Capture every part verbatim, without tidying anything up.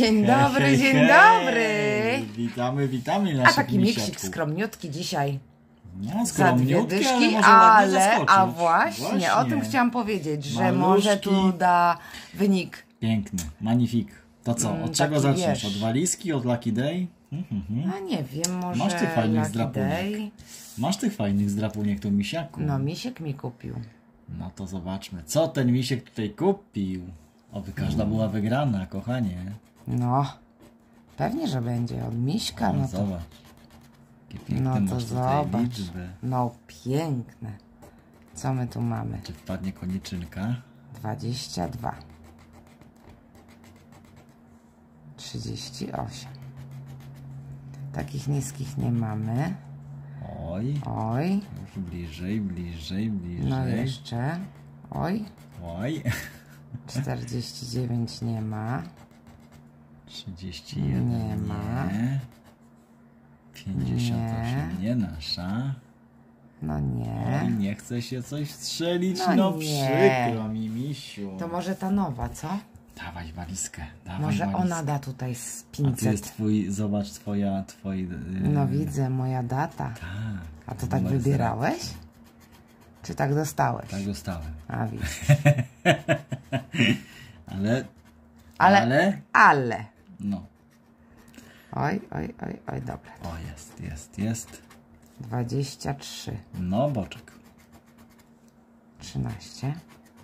Dzień dobry, hej, dzień hej. dobry. Witamy, witamy naszych A taki misiaczków. miksik skromniutki dzisiaj. No, Za dwie dyszki, ale, ale a właśnie, właśnie, o tym chciałam powiedzieć, że Maluszki. może tu da wynik. Piękny, magnifik. To co, od Mm, czego taki, zaczniesz? wiesz. Od walizki, od Lucky Day? Mhm. No nie wiem, może Masz tych fajnych Lucky zdrapunek. Day. Masz tych fajnych zdrapuniek, to misiaku. No misiek mi kupił. No to zobaczmy, co ten misiek tutaj kupił. Oby każda była wygrana, kochanie. No, pewnie, że będzie od miśka. No, No to, zobacz. Jakie piękne no to masz tutaj zobacz. liczby. No piękne. Co my tu mamy? Czy wpadnie koniczynka? dwadzieścia dwa. trzydzieści osiem. Takich niskich nie mamy. Oj. Oj. Już bliżej, bliżej, bliżej. No jeszcze. Oj. Oj. czterdzieści dziewięć nie ma. trzydzieści jeden Nie nie. ma. pięćdziesiąt osiem nie, nie nasza. No nie. Oj, nie chce się coś strzelić. No No, nie. przykro mi, misiu. To może ta nowa, co? Dawaj walizkę. Dawaj Może walizkę. ona da tutaj z A tu jest pięćset. twój, zobacz, twoja, twoi... Yy... No widzę, moja data. Tak. A to tak numer wybierałeś? Czy tak dostałeś? Tak dostałem. A widzisz. Ale... Ale, Ale... ale. No. Oj, oj, oj, oj, dobra. O, jest, jest, jest. dwadzieścia trzy. No, boczek. trzynaście.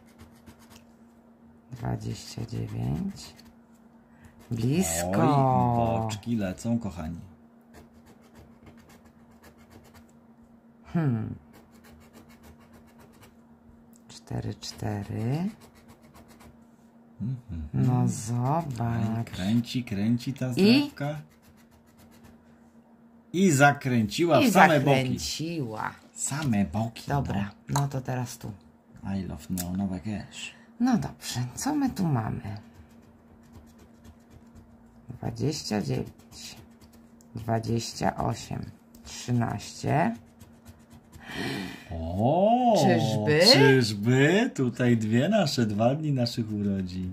dwadzieścia dziewięć. Blisko. Oj, boczki lecą, kochani. Hmm. cztery, cztery. Mhm. No Aj, zobacz. kręci, kręci ta I? zdrawka. I zakręciła I w same boki. zakręciła. Same boki. Dobra, no to teraz tu. No. I love neonowe cash. No dobrze, co my tu mamy? dwadzieścia dziewięć. dwadzieścia osiem. trzynaście. O, Czyżby? Czyżby? Tutaj dwie nasze, dwa dni naszych urodzin.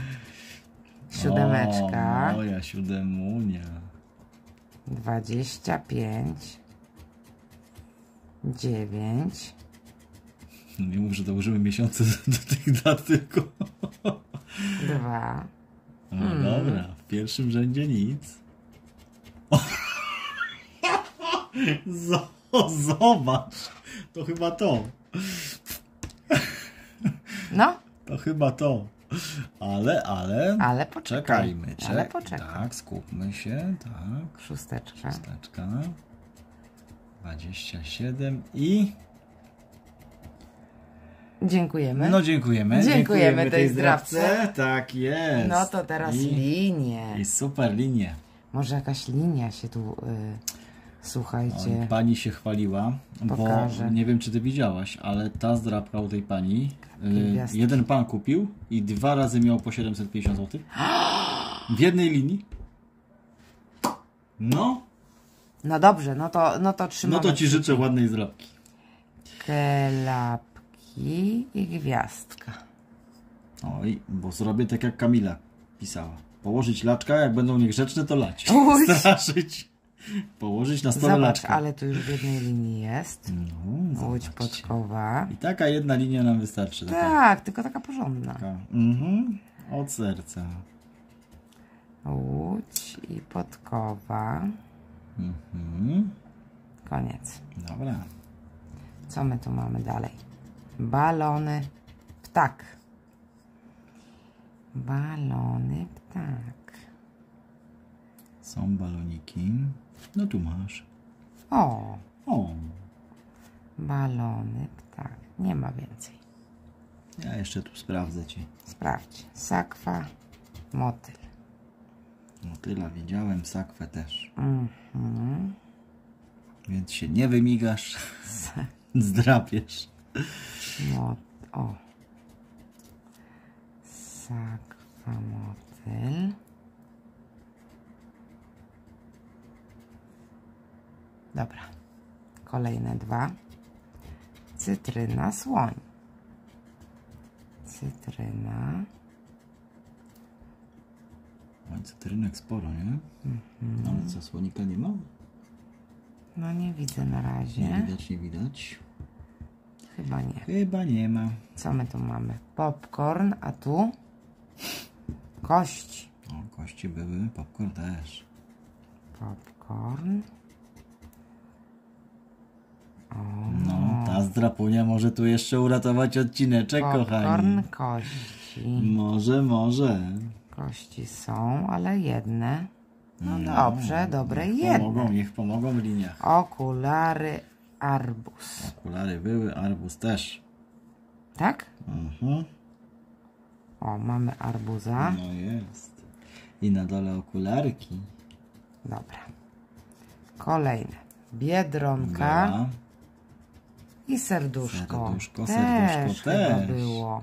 Siódemeczka. O, moja siódemunia. dwadzieścia pięć. dziewięć. Nie mów, że dołożymy miesiące do tych dat tylko. dwa. No Mm. dobra, w pierwszym rzędzie nic. O. Zobacz, to chyba to. No, To chyba to. Ale, ale... ale poczekaj. Czekajmy. Czek Ale poczekaj. Tak, skupmy się. Tak. Szósteczka. Szósteczka. dwadzieścia siedem i... Dziękujemy. No dziękujemy. Dziękujemy tej zdrawce. Tak jest. No to teraz I, linię. I super linie. Może jakaś linia się tu... Y, słuchajcie. No, pani się chwaliła, Pokażę. bo nie wiem, czy ty widziałaś, ale ta zdrapka u tej pani, y, Gwiazdki. jeden pan kupił i dwa razy miał po siedemset pięćdziesiąt złotych w jednej linii. No, No dobrze, no to, no to trzymamy. no to ci życzę ładnej zdrapki. Klapki i gwiazdka. Oj, bo zrobię tak jak Kamila pisała. Położyć laczka, jak będą niegrzeczne, to lać. Uj. Straszyć. Położyć na stole Zobacz, laczka. ale tu już w jednej linii jest. No, Łódź zobaczcie. podkowa. I taka jedna linia nam wystarczy. Taka, Tak, tylko taka porządna. taka, mhm, od serca. Łódź i podkowa. Mhm. Koniec. Dobra. Co my tu mamy dalej? Balony. Ptak. Balony, ptak. Są baloniki. No tu masz. O, O, balony, ptak. Nie ma więcej. ja jeszcze tu sprawdzę ci. Sprawdź. Sakwa, motyl. Motyla widziałem, sakwę też. Mhm. Więc się nie wymigasz. Zdrapiesz. Mot o. Sakwa, motyl. Dobra. Kolejne dwa. Cytryna, słoń. Cytryna. O cytrynek sporo, nie? Mhm. Ale co, słonika nie ma? No nie widzę na razie. Nie widać, nie widać. Chyba nie. Chyba nie ma. Co my tu mamy? Popcorn, a tu? Kości. O, kości były, popcorn też. Popcorn. O, No, ta zdrapunia może tu jeszcze uratować odcineczek, popcorn, kochani. kości. Może, może. Kości są, ale jedne. No, No, dobrze, dobre niech jedne. pomogą, niech pomogą w liniach. Okulary, arbuz. Okulary były, arbuz też. Tak? Mhm. O, mamy arbuza. No jest. I na dole okularki. Dobra. Kolejne. Biedronka Była. i serduszko. Serduszko, też serduszko chyba też. było.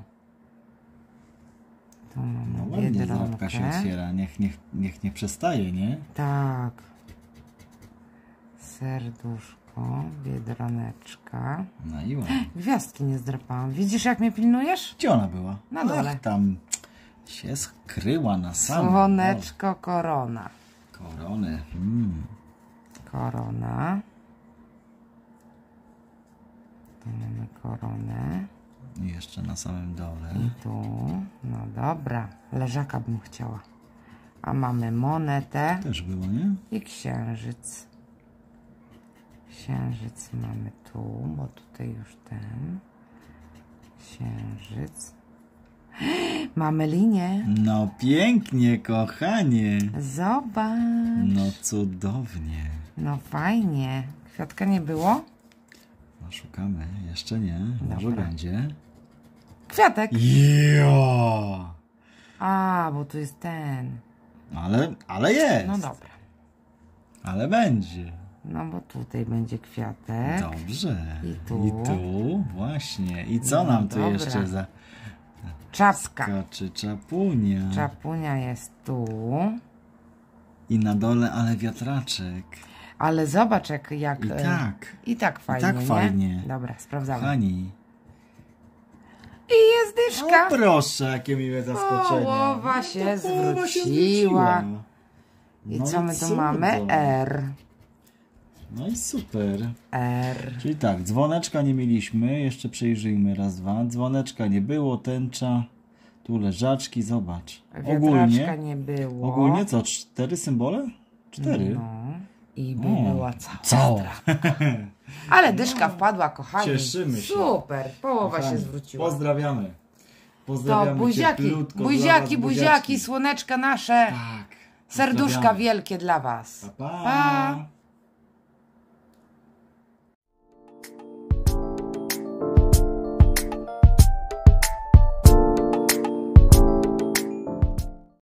Tu No mamy ładnie zdrapka się biedronkę. otwiera. Niech, niech, niech nie przestaje, nie? Tak. Serduszko, biedroneczka. No i ładnie. Gwiazdki nie zdrapałam. Widzisz, jak mnie pilnujesz? Gdzie ona była? Na dole. Ach, tam się skryła na samym. Słoneczko, korona. O, korony. Mm. Korona. Tu mamy koronę. I jeszcze na samym dole. I tu. No dobra. Leżaka bym chciała. A mamy monetę Też było, nie? i księżyc. Księżyc mamy tu, bo tutaj już ten. Księżyc. Mamy linię. No pięknie, kochanie. Zobacz. No cudownie. No fajnie. Kwiatka nie było? No szukamy. Jeszcze nie. Może Dobra. będzie. Kwiatek. Jo! A, bo tu jest ten. Ale, ale jest. No dobra. Ale będzie. No bo tutaj będzie kwiatek. Dobrze. I tu. I tu. Właśnie. I co No nam tu dobra. jeszcze za... Czapka. Skaczy czapunia. Czapunia jest tu. I na dole, ale wiatraczek. Ale zobacz jak... jak I e, tak. I tak fajnie, tak nie? fajnie. Dobra, sprawdzamy. Kochani. I jest dyszka. O proszę, jakie miłe zaskoczenie. Połowa się No to połowa się zwróciła. zwróciła. I No co my tu cudo. mamy? R. No i super. R. Czyli tak, dzwoneczka nie mieliśmy. Jeszcze przejrzyjmy raz, dwa. Dzwoneczka nie było, tęcza. Tu leżaczki, zobacz. Wiatraczka Ogólnie, nie było. ogólnie co? Cztery symbole? Cztery. No. I by O, była cała. Cała. Ale dyszka wpadła, kochani. Cieszymy się. Super. Połowa Kochani, się zwróciła. Pozdrawiamy. To Pozdrawiamy buziaki, cieplutko dla buziaki, was, buziaki, słoneczka nasze. Tak. Serduszka Pozdrawiamy. wielkie dla was. Pa, pa. Pa.